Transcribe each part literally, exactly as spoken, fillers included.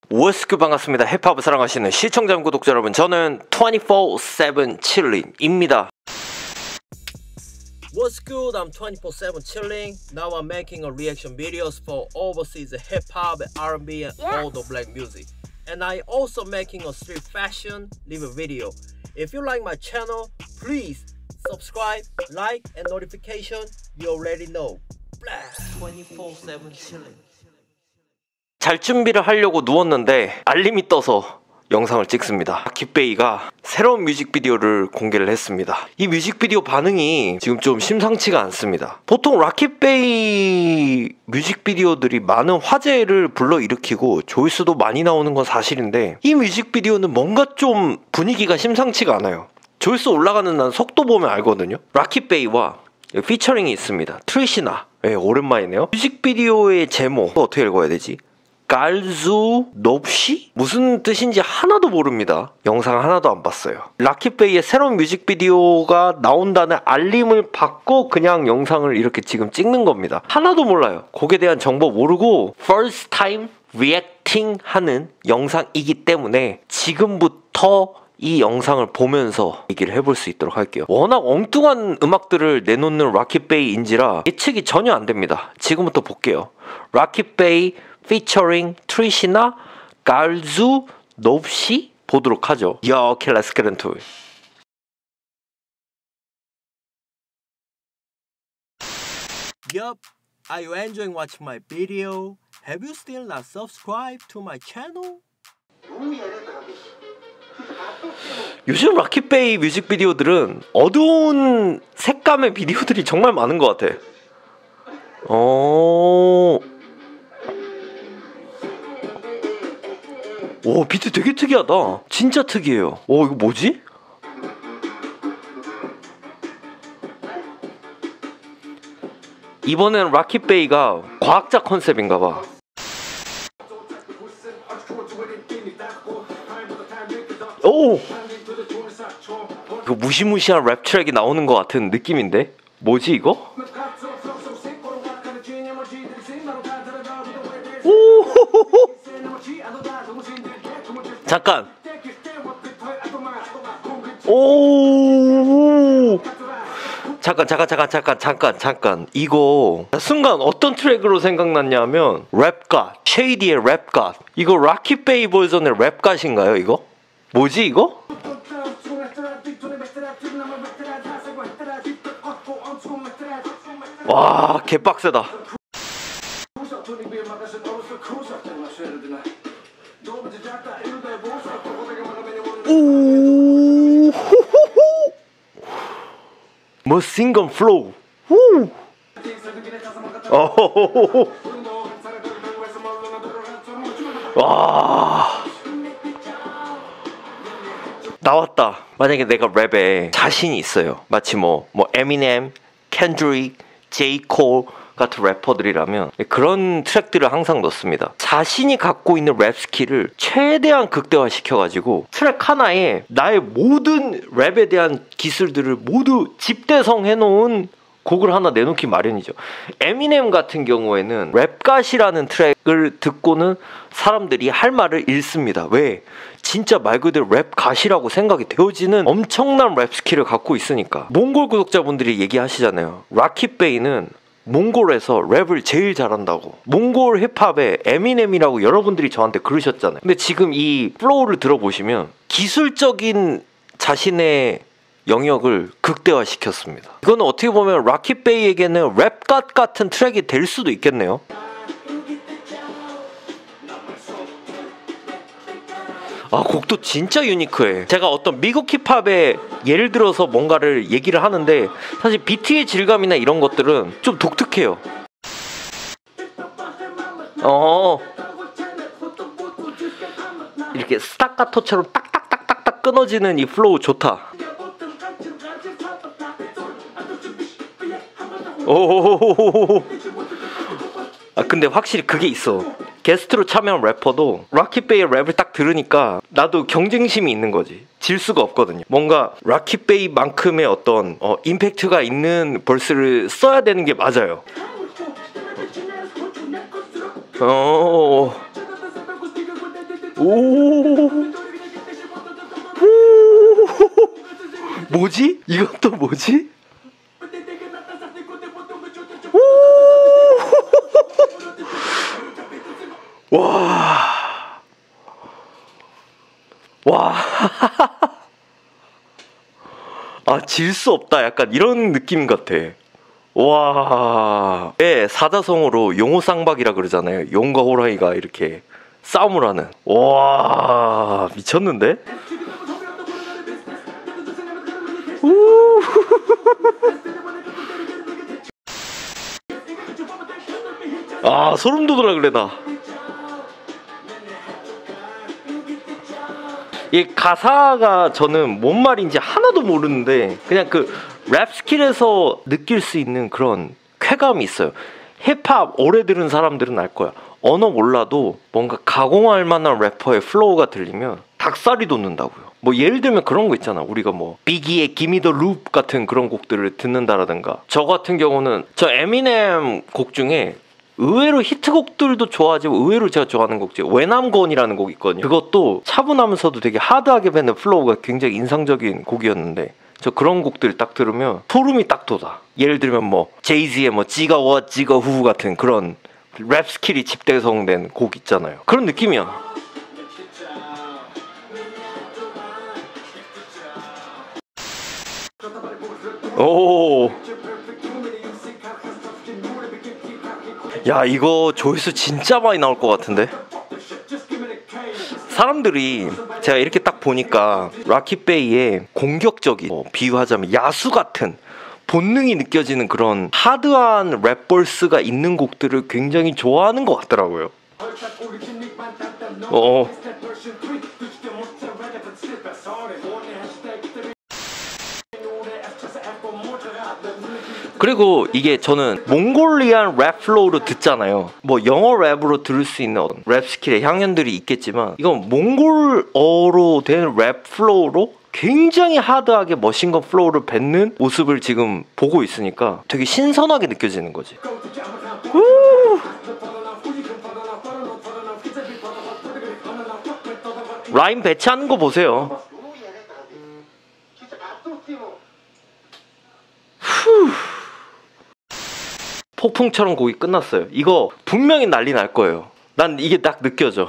What's good, 반갑습니다. 힙합을 사랑하시는 시청자 구독자 여러분, 저는 twenty-four seven chilling입니다. What's good? I'm twenty-four seven chilling. Now I'm making a reaction videos for overseas hip-hop, R and B and yes. all the black music. And I also making a street fashion review video. If you like my channel, please subscribe, like and notification. You already know. Blast twenty-four seven chilling. 잘 준비를 하려고 누웠는데 알림이 떠서 영상을 찍습니다. 락키베이가 새로운 뮤직비디오를 공개를 했습니다. 이 뮤직비디오 반응이 지금 좀 심상치가 않습니다. 보통 락키베이 뮤직비디오들이 많은 화제를 불러일으키고 조회수도 많이 나오는 건 사실인데, 이 뮤직비디오는 뭔가 좀 분위기가 심상치가 않아요. 조회수 올라가는 난 속도 보면 알거든요. 락키베이와 피처링이 있습니다. 트리시나. 네, 오랜만이네요. 뮤직비디오의 제목 어떻게 읽어야 되지? 갈주 높시? 무슨 뜻인지 하나도 모릅니다. 영상 하나도 안 봤어요. 락키베이의 새로운 뮤직비디오가 나온다는 알림을 받고 그냥 영상을 이렇게 지금 찍는 겁니다. 하나도 몰라요. 곡에 대한 정보 모르고 first time reacting 하는 영상이기 때문에 지금부터 이 영상을 보면서 얘기를 해볼 수 있도록 할게요. 워낙 엉뚱한 음악들을 내놓는 락키베이인지라 예측이 전혀 안 됩니다. 지금부터 볼게요. 락키베이 featuring 트리시나 갈주 높시 보도록 하죠. 야, 오케이, let's get into it. Yup, are you enjoying watching my video? Have you still not subscribed to my channel? 요즘 락키베이 뮤직비디오들은 어두운 색감의 비디오들이 정말 많은 것 같아. 어... 오, 비트 되게 특이하다. 진짜 특이해요. 오, 이거 뭐지? 이번엔 락키베이가 과학자 컨셉인가봐. 오! 이거 무시무시한 랩 트랙이 나오는 것 같은 느낌인데? 뭐지 이거? 오! 잠깐. 오. 잠깐 잠깐 잠깐 잠깐 잠깐 잠깐. 이거 순간 어떤 트랙으로 생각났냐면 랩갓, 쉐이디의 랩갓. 이거 락키베이 버전의 랩갓인가요? 이거? 뭐지 이거? 와, 개빡세다. 오, 머신건 플로우. 후. 오. 와. 나왔다. 만약에 내가 랩에 자신이 있어요. 마치 뭐, 뭐 에미넴, 켄드릭, 제이 콜 같은 래퍼들이라면 그런 트랙들을 항상 넣습니다. 자신이 갖고 있는 랩 스킬을 최대한 극대화 시켜가지고 트랙 하나에 나의 모든 랩에 대한 기술들을 모두 집대성해놓은 곡을 하나 내놓기 마련이죠. 에미넴 같은 경우에는 랩갓이라는 트랙을 듣고는 사람들이 할 말을 잃습니다. 왜? 진짜 말 그대로 랩갓이라고 생각이 되어지는 엄청난 랩 스킬을 갖고 있으니까. 몽골 구독자분들이 얘기하시잖아요. 락키베이는 몽골에서 랩을 제일 잘한다고. 몽골 힙합의 에미넴이라고 여러분들이 저한테 그러셨잖아요. 근데 지금 이 플로우를 들어보시면 기술적인 자신의 영역을 극대화시켰습니다. 이거는 어떻게 보면 락키베이에게는 랩갓 같은 트랙이 될 수도 있겠네요. 아, 곡도 진짜 유니크해. 제가 어떤 미국 힙합에 예를 들어서 뭔가를 얘기를 하는데 사실 비트의 질감이나 이런 것들은 좀 독특해요. 어, 이렇게 스타카토처럼 딱딱딱딱딱 끊어지는 이 플로우 좋다. 오호호호호호. 아, 근데 확실히 그게 있어. 게스트로 참여한 래퍼도 락키베이의 랩을 딱 들으니까 나도 경쟁심이 있는 거지. 질 수가 없거든요. 뭔가 락키베이만큼의 어떤 어, 임팩트가 있는 벌스를 써야 되는 게 맞아요. 어. 오. 오. 뭐지? 이건 또 뭐지? 오. 와. 와. 아, 질 수 없다. 약간 이런 느낌 같아. 와. 예, 사자성어로 용호쌍박이라 그러잖아요. 용과 호랑이가 이렇게 싸움을 하는. 와, 미쳤는데? 우. 아, 소름 돋으라 그래 나. 이 가사가 저는 뭔 말인지 하나도 모르는데 그냥 그 랩 스킬에서 느낄 수 있는 그런 쾌감이 있어요. 힙합 오래 들은 사람들은 알 거야. 언어 몰라도 뭔가 가공할 만한 래퍼의 플로우가 들리면 닭살이 돋는다고요. 뭐 예를 들면 그런 거 있잖아. 우리가 뭐 비기의 Gimme the Loop 같은 그런 곡들을 듣는다라든가. 저 같은 경우는 저 에미넴 곡 중에 의외로 히트곡들도 좋아하지만 의외로 제가 좋아하는 곡 중에 When I'm Gone이라는 곡이 있거든요. 그것도 차분하면서도 되게 하드하게 뱉는 플로우가 굉장히 인상적인 곡이었는데 저 그런 곡들 딱 들으면 소름이 딱 돋아. 예를 들면 뭐 제이지의 뭐 찌가 워 찌가 후 같은 그런 랩 스킬이 집대성된 곡 있잖아요. 그런 느낌이야. 오. 야, 이거 조회수 진짜 많이 나올 것 같은데? 사람들이 제가 이렇게 딱 보니까 락킷베이의 공격적인 뭐 비유하자면 야수 같은 본능이 느껴지는 그런 하드한 랩벌스가 있는 곡들을 굉장히 좋아하는 것 같더라고요. 어. 그리고 이게 저는 몽골리안 랩 플로우로 듣잖아요. 뭐 영어 랩으로 들을 수 있는 랩 스킬의 향연들이 있겠지만 이건 몽골어로 된 랩 플로우로 굉장히 하드하게 머신건 플로우를 뱉는 모습을 지금 보고 있으니까 되게 신선하게 느껴지는 거지. 우! 라임 배치하는 거 보세요. 후. 폭풍처럼 곡이 끝났어요. 이거 분명히 난리 날 거예요. 난 이게 딱 느껴져.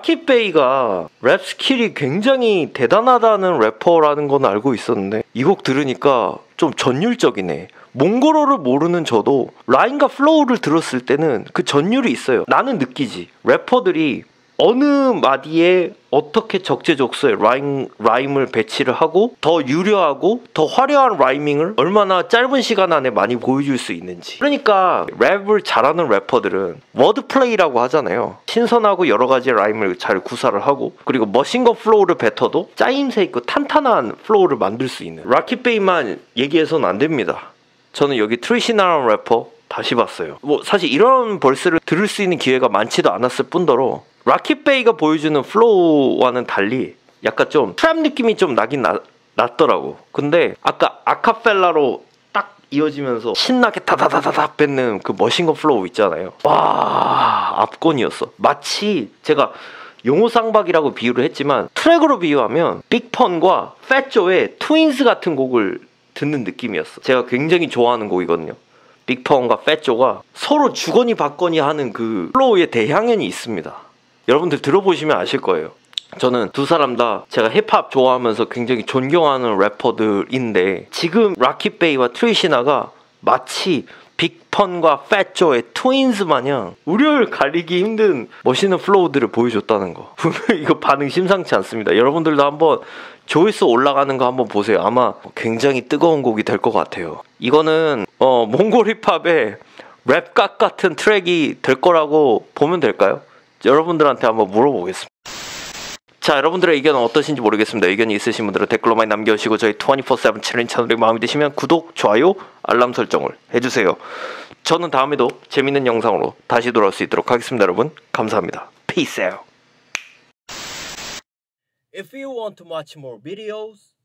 락킷베이가 랩 스킬이 굉장히 대단하다는 래퍼라는 건 알고 있었는데 이 곡 들으니까 좀 전율적이네. 몽골어를 모르는 저도 라인과 플로우를 들었을 때는 그 전율이 있어요. 나는 느끼지. 래퍼들이 어느 마디에 어떻게 적재적소에 라임, 라임을 배치를 하고 더 유려하고 더 화려한 라이밍을 얼마나 짧은 시간 안에 많이 보여줄 수 있는지. 그러니까 랩을 잘하는 래퍼들은 워드플레이라고 하잖아요. 신선하고 여러 가지 라임을 잘 구사를 하고 그리고 머신건 플로우를 뱉어도 짜임새 있고 탄탄한 플로우를 만들 수 있는. 락킷베이만 얘기해서는 안 됩니다. 저는 여기 트리시나라는 래퍼 다시 봤어요. 뭐 사실 이런 벌스를 들을 수 있는 기회가 많지도 않았을 뿐더러 락킷베이가 보여주는 플로우와는 달리 약간 좀 트랩 느낌이 좀 나긴 나, 났더라고. 근데 아까 아카펠라로 딱 이어지면서 신나게 다다다다다 뱉는 그 머신건 플로우 있잖아요. 와, 압권이었어. 마치 제가 용호쌍박이라고 비유를 했지만 트랙으로 비유하면 빅펀과 팻조의 트윈스 같은 곡을 듣는 느낌이었어. 제가 굉장히 좋아하는 곡이거든요. 빅펀과 팻조가 서로 주거니 받거니 하는 그 플로우의 대향연이 있습니다. 여러분들 들어보시면 아실 거예요. 저는 두 사람 다 제가 힙합 좋아하면서 굉장히 존경하는 래퍼들인데 지금 락킷베이와 트리시나가 마치 빅펀과 팻조의 트윈스 마냥 우려를 가리기 힘든 멋있는 플로우들을 보여줬다는 거. 분명히 이거 반응 심상치 않습니다. 여러분들도 한번 조회수 올라가는 거 한번 보세요. 아마 굉장히 뜨거운 곡이 될 것 같아요. 이거는 어, 몽골 힙합의 랩각 같은 트랙이 될 거라고 보면 될까요? 여러분들한테 한번 물어보겠습니다. 자, 여러분들의 의견은 어떠신지 모르겠습니다. 의견이 있으신 분들은 댓글로 많이 남겨주시고 저희 이십사 세븐 챌린지 채널에 마음에 드시면 구독, 좋아요, 알람 설정을 해주세요. 저는 다음에도 재밌는 영상으로 다시 돌아올 수 있도록 하겠습니다. 여러분 감사합니다. Peace out. If you want to watch more videos,